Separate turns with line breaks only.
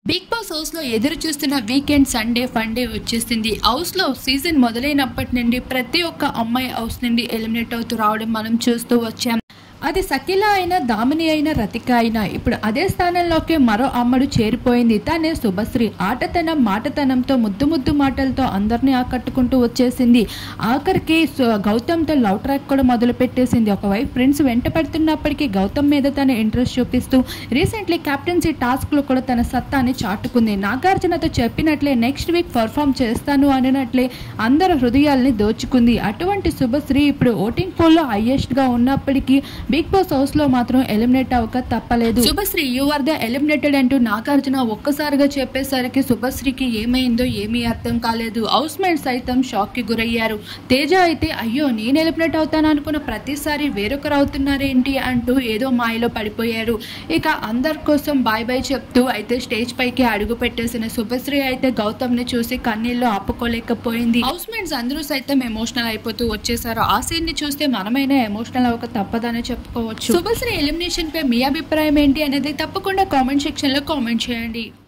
Big boss house లో ఎదురు చూస్తున్న వీకెండ్ సండే ఫండే వచ్చేసింది. హౌస్ లో సీజన్ మొదలైనప్పటి నుండి ప్రతి ఒక్క అమ్మాయి హౌస్ నుండి ఎలిమినేట్ అవుతూ రావడం మనం చూస్తూ వచ్చాం. అది సకిల అయినా, దామిని అయినా, రతిక అయినా. ఇప్పుడు అదే స్థానంలోకి మరో అమ్మడు చేరిపోయింది. తనే శుభశ్రీ. ఆటతనం మాటతనంతో ముద్దు మాటలతో అందరినీ ఆకట్టుకుంటూ వచ్చేసింది. ఆఖరికి గౌతమ్తో లవ్ ట్రాక్ కూడా మొదలు పెట్టేసింది. ఒకవైపు ప్రిన్స్ వెంట పడుతున్నప్పటికీ గౌతమ్ మీద తన ఇంట్రెస్ట్ చూపిస్తూ రీసెంట్లీ కెప్టెన్సీ టాస్క్ లో కూడా తన సత్తాని చాటుకుంది. నాగార్జునతో చెప్పినట్లే నెక్స్ట్ వీక్ పర్ఫామ్ చేస్తాను అన్నట్లే అందరి హృదయాల్ని దోచుకుంది. అటువంటి శుభశ్రీ ఇప్పుడు ఓటింగ్ పోల్ లో హైయెస్ట్ గా ఉన్నప్పటికీ బిగ్ బాస్ హౌస్ లో మాత్రం ఎలిమినేట్ అవ్వక తప్పలేదు. Shubhashree you are the eliminated అంటూ నాగార్జున ఒక్కసారిగా చెప్పేసరికి శుభశ్రీకి ఏమైందో ఏమీ అర్థం కాలేదు. హౌస్ మేట్ సైతం షాక్ కి గురయ్యారు. తేజ అయితే అయ్యో నేను ఎలిమినేట్ అవుతాను అనుకున్న ప్రతిసారి వేరొకరు అవుతున్నారేంటి అంటూ ఏదో మాయలో పడిపోయారు. ఇక అందరి కోసం బాయ్ బాయ్ చెప్తూ అయితే స్టేజ్ పైకి అడుగు పెట్టేసిన శుభశ్రీ అయితే గౌతమ్ ని చూసి కన్నీళ్లు ఆపుకోలేకపోయింది. హౌస్ మేట్స్ అందరూ సైతం ఎమోషనల్ అయిపోతూ వచ్చేసారు. ఆ సీన్ ని చూస్తే మనమైనా ఎమోషనల్ అవ్వక తప్పదని చెప్పుకోవచ్చు. శుభశ్రీ ఎలిమినేషన్ పై మీ అభిప్రాయం ఏంటి అనేది తప్పకుండా కామెంట్ సెక్షన్ లో కామెంట్ చేయండి.